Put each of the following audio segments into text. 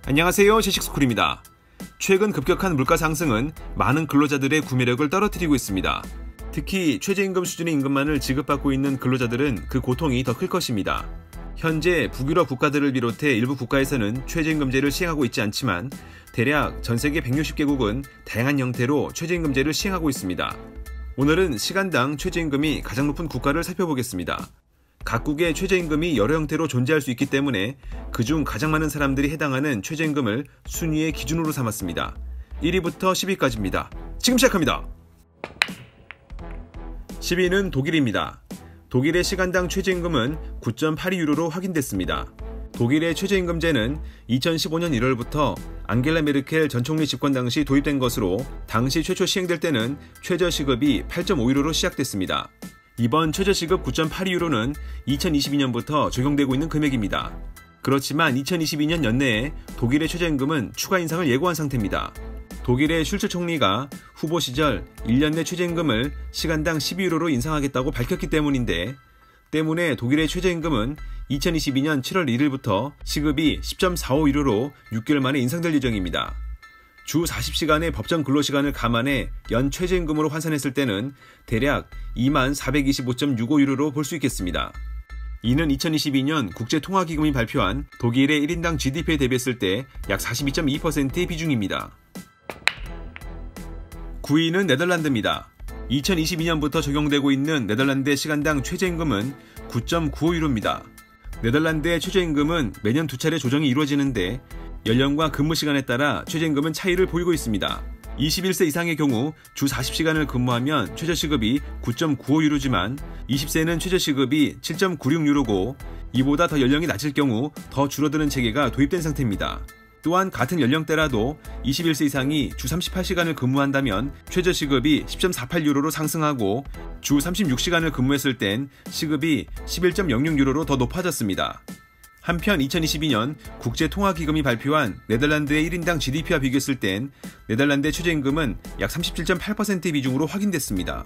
안녕하세요, 제식스쿨입니다. 최근 급격한 물가 상승은 많은 근로자들의 구매력을 떨어뜨리고 있습니다. 특히 최저임금 수준의 임금만을 지급받고 있는 근로자들은 그 고통이 더 클 것입니다. 현재 북유럽 국가들을 비롯해 일부 국가에서는 최저임금제를 시행하고 있지 않지만 대략 전세계 160개국은 다양한 형태로 최저임금제를 시행하고 있습니다. 오늘은 시간당 최저임금이 가장 높은 국가를 살펴보겠습니다. 각국의 최저임금이 여러 형태로 존재할 수 있기 때문에 그중 가장 많은 사람들이 해당하는 최저임금을 순위의 기준으로 삼았습니다. 1위부터 10위까지입니다. 지금 시작합니다. 10위는 독일입니다. 독일의 시간당 최저임금은 9.82유로로 확인됐습니다. 독일의 최저임금제는 2015년 1월부터 앙겔라 메르켈 전 총리 집권 당시 도입된 것으로 당시 최초 시행될 때는 최저시급이 8.5유로로 시작됐습니다. 이번 최저시급 9.82유로는 2022년부터 적용되고 있는 금액입니다. 그렇지만 2022년 연내에 독일의 최저임금은 추가 인상을 예고한 상태입니다. 독일의 슐츠 총리가 후보 시절 1년 내 최저임금을 시간당 12유로로 인상하겠다고 밝혔기 때문에 독일의 최저임금은 2022년 7월 1일부터 시급이 10.45유로로 6개월 만에 인상될 예정입니다. 주 40시간의 법정 근로시간을 감안해 연 최저임금으로 환산했을 때는 대략 2425.65유로로 볼 수 있겠습니다. 이는 2022년 국제통화기금이 발표한 독일의 1인당 GDP에 대비했을 때 약 42.2%의 비중입니다. 9위는 네덜란드입니다. 2022년부터 적용되고 있는 네덜란드의 시간당 최저임금은 9.95유로입니다. 네덜란드의 최저임금은 매년 2차례 조정이 이루어지는데 연령과 근무시간에 따라 최저임금은 차이를 보이고 있습니다. 21세 이상의 경우 주 40시간을 근무하면 최저시급이 9.95유로지만 20세는 최저시급이 7.96유로고 이보다 더 연령이 낮을 경우 더 줄어드는 체계가 도입된 상태입니다. 또한 같은 연령대라도 21세 이상이 주 38시간을 근무한다면 최저시급이 10.48유로로 상승하고 주 36시간을 근무했을 땐 시급이 11.06유로로 더 높아졌습니다. 한편 2022년 국제통화기금이 발표한 네덜란드의 1인당 GDP와 비교했을 땐 네덜란드의 최저임금은 약 37.8%의 비중으로 확인됐습니다.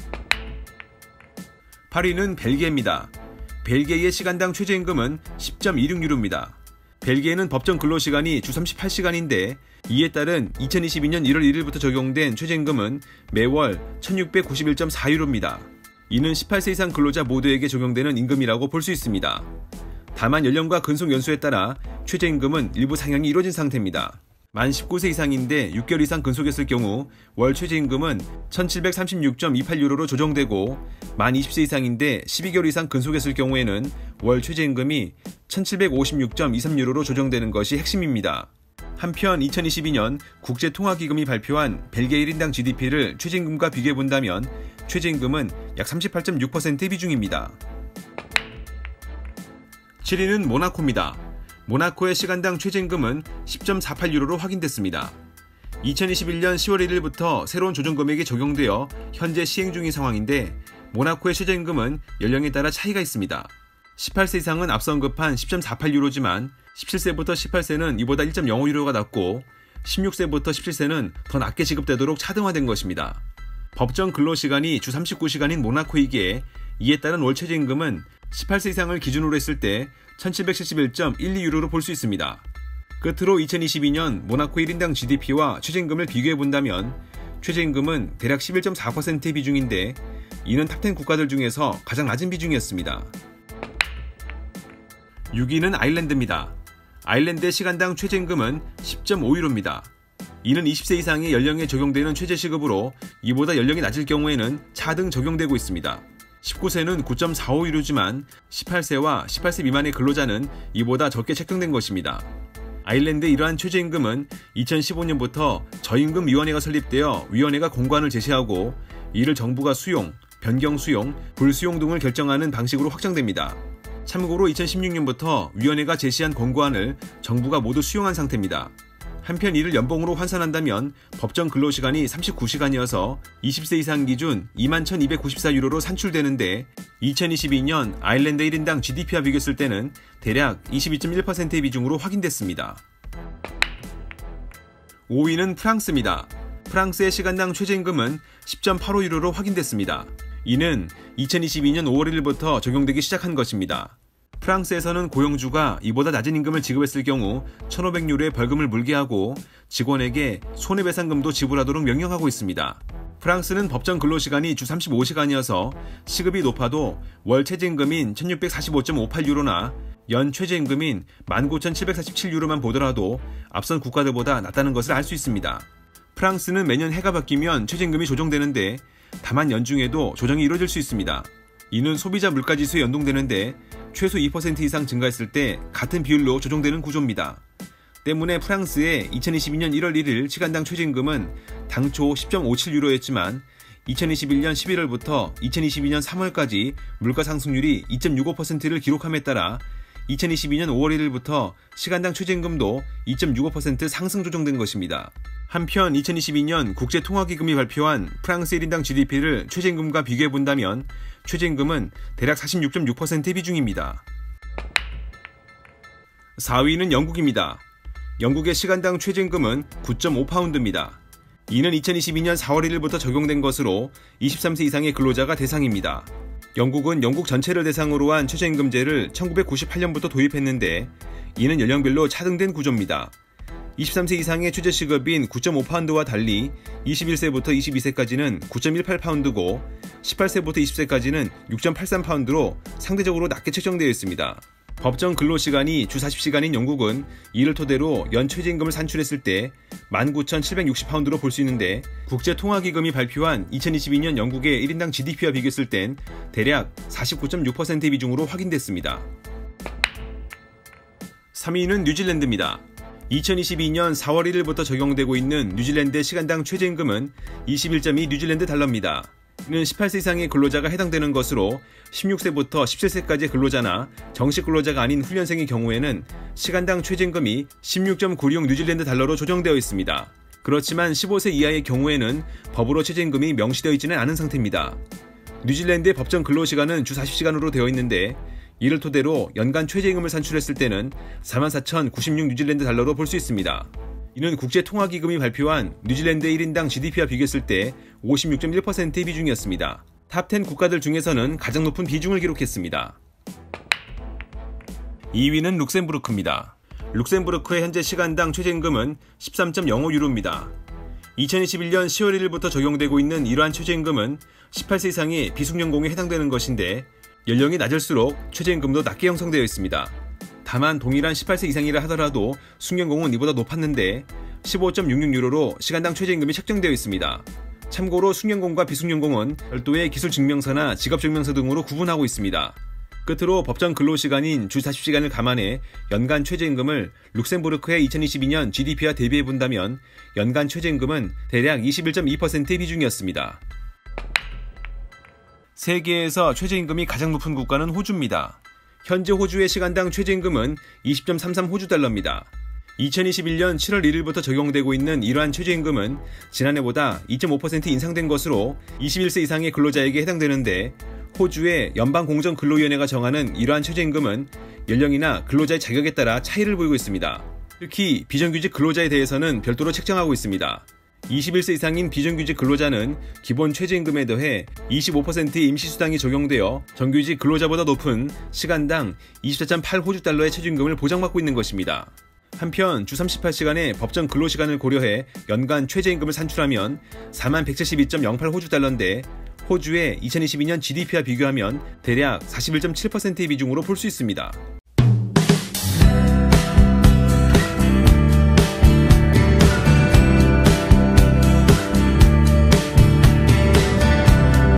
8위는 벨기에입니다. 벨기에의 시간당 최저임금은 10.26유로입니다. 벨기에는 법정 근로시간이 주 38시간인데 이에 따른 2022년 1월 1일부터 적용된 최저임금은 매월 1691.4유로입니다. 이는 18세 이상 근로자 모두에게 적용되는 임금이라고 볼 수 있습니다. 다만 연령과 근속 연수에 따라 최저임금은 일부 상향이 이루어진 상태입니다. 만 19세 이상인데 6개월 이상 근속했을 경우 월 최저임금은 1736.28유로로 조정되고 만 20세 이상인데 12개월 이상 근속했을 경우에는 월 최저임금이 1756.23유로로 조정되는 것이 핵심입니다. 한편 2022년 국제통화기금이 발표한 벨기에 1인당 GDP를 최저임금과 비교해본다면 최저임금은 약 38.6%의 비중입니다. 7위는 모나코입니다. 모나코의 시간당 최저임금은 10.48유로로 확인됐습니다. 2021년 10월 1일부터 새로운 조정금액이 적용되어 현재 시행 중인 상황인데 모나코의 최저임금은 연령에 따라 차이가 있습니다. 18세 이상은 앞서 언급한 10.48유로지만 17세부터 18세는 이보다 1.05유로가 낮고 16세부터 17세는 더 낮게 지급되도록 차등화된 것입니다. 법정 근로시간이 주 39시간인 모나코이기에 이에 따른 월 최저임금은 18세 이상을 기준으로 했을 때 1771.12유로로 볼 수 있습니다. 끝으로 2022년 모나코 1인당 GDP와 최저임금을 비교해본다면 최저임금은 대략 11.4%의 비중인데 이는 탑10 국가들 중에서 가장 낮은 비중이었습니다. 6위는 아일랜드입니다. 아일랜드의 시간당 최저임금은 10.5유로입니다. 이는 20세 이상의 연령에 적용되는 최저시급으로 이보다 연령이 낮을 경우에는 차등 적용되고 있습니다. 19세는 9.45유로지만 18세와 18세 미만의 근로자는 이보다 적게 책정된 것입니다. 아일랜드의 이러한 최저임금은 2015년부터 저임금위원회가 설립되어 위원회가 공고안을 제시하고 이를 정부가 수용, 변경 수용, 불수용 등을 결정하는 방식으로 확정됩니다. 참고로 2016년부터 위원회가 제시한 공고안을 정부가 모두 수용한 상태입니다. 한편 이를 연봉으로 환산한다면 법정 근로시간이 39시간이어서 20세 이상 기준 21,294유로로 산출되는데 2022년 아일랜드 1인당 GDP와 비교했을 때는 대략 22.1%의 비중으로 확인됐습니다. 5위는 프랑스입니다. 프랑스의 시간당 최저임금은 10.85유로로 확인됐습니다. 이는 2022년 5월 1일부터 적용되기 시작한 것입니다. 프랑스에서는 고용주가 이보다 낮은 임금을 지급했을 경우 1,500유로의 벌금을 물게 하고 직원에게 손해배상금도 지불하도록 명령하고 있습니다. 프랑스는 법정 근로시간이 주 35시간이어서 시급이 높아도 월 최저임금인 1,645.58유로나 연 최저임금인 19,747유로만 보더라도 앞선 국가들보다 낮다는 것을 알 수 있습니다. 프랑스는 매년 해가 바뀌면 최저임금이 조정되는데 다만 연중에도 조정이 이루어질 수 있습니다. 이는 소비자 물가지수에 연동되는데 최소 2% 이상 증가했을 때 같은 비율로 조정되는 구조입니다. 때문에 프랑스의 2022년 1월 1일 시간당 최저임금은 당초 10.57유로였지만 2021년 11월부터 2022년 3월까지 물가 상승률이 2.65%를 기록함에 따라 2022년 5월 1일부터 시간당 최저임금도 2.65% 상승 조정된 것입니다. 한편 2022년 국제통화기금이 발표한 프랑스 1인당 GDP를 최저임금과 비교해본다면 최저임금은 대략 46.6%의 비중입니다. 4위는 영국입니다. 영국의 시간당 최저임금은 9.5파운드입니다. 이는 2022년 4월 1일부터 적용된 것으로 23세 이상의 근로자가 대상입니다. 영국은 영국 전체를 대상으로 한 최저임금제를 1998년부터 도입했는데 이는 연령별로 차등된 구조입니다. 23세 이상의 최저시급인 9.5파운드와 달리 21세부터 22세까지는 9.18파운드고 18세부터 20세까지는 6.83파운드로 상대적으로 낮게 책정되어 있습니다. 법정 근로시간이 주 40시간인 영국은 이를 토대로 연 최저임금을 산출했을 때 19,760파운드로 볼 수 있는데 국제통화기금이 발표한 2022년 영국의 1인당 GDP와 비교했을 땐 대략 49.6%의 비중으로 확인됐습니다. 3위는 뉴질랜드입니다. 2022년 4월 1일부터 적용되고 있는 뉴질랜드의 시간당 최저임금은 21.2 뉴질랜드 달러입니다. 이는 18세 이상의 근로자가 해당되는 것으로 16세부터 17세까지의 근로자나 정식 근로자가 아닌 훈련생의 경우에는 시간당 최저임금이 16.96 뉴질랜드 달러로 조정되어 있습니다. 그렇지만 15세 이하의 경우에는 법으로 최저임금이 명시되어 있지는 않은 상태입니다. 뉴질랜드의 법정 근로시간은 주 40시간으로 되어 있는데 이를 토대로 연간 최저임금을 산출했을 때는 44,096 뉴질랜드 달러로 볼 수 있습니다. 이는 국제통화기금이 발표한 뉴질랜드 1인당 GDP와 비교했을 때 56.1%의 비중이었습니다. 탑10 국가들 중에서는 가장 높은 비중을 기록했습니다. 2위는 룩셈부르크입니다. 룩셈부르크의 현재 시간당 최저임금은 13.05유로입니다. 2021년 10월 1일부터 적용되고 있는 이러한 최저임금은 18세 이상의 비숙련공에 해당되는 것인데 연령이 낮을수록 최저임금도 낮게 형성되어 있습니다. 다만 동일한 18세 이상이라 하더라도 숙련공은 이보다 높았는데 15.66유로로 시간당 최저임금이 책정되어 있습니다. 참고로 숙련공과 비숙련공은 별도의 기술증명서나 직업증명서 등으로 구분하고 있습니다. 끝으로 법정 근로시간인 주 40시간을 감안해 연간 최저임금을 룩셈부르크의 2022년 GDP와 대비해본다면 연간 최저임금은 대략 21.2%의 비중이었습니다. 세계에서 최저임금이 가장 높은 국가는 호주입니다. 현재 호주의 시간당 최저임금은 20.33 호주 달러입니다. 2021년 7월 1일부터 적용되고 있는 이러한 최저임금은 지난해보다 2.5% 인상된 것으로 21세 이상의 근로자에게 해당되는데 호주의 연방공정근로위원회가 정하는 이러한 최저임금은 연령이나 근로자의 자격에 따라 차이를 보이고 있습니다. 특히 비정규직 근로자에 대해서는 별도로 책정하고 있습니다. 21세 이상인 비정규직 근로자는 기본 최저임금에 더해 25%의 임시수당이 적용되어 정규직 근로자보다 높은 시간당 24.8 호주 달러의 최저임금을 보장받고 있는 것입니다. 한편 주 38시간의 법정 근로시간을 고려해 연간 최저임금을 산출하면 4172.08 호주 달러인데 호주의 2022년 GDP와 비교하면 대략 41.7%의 비중으로 볼 수 있습니다.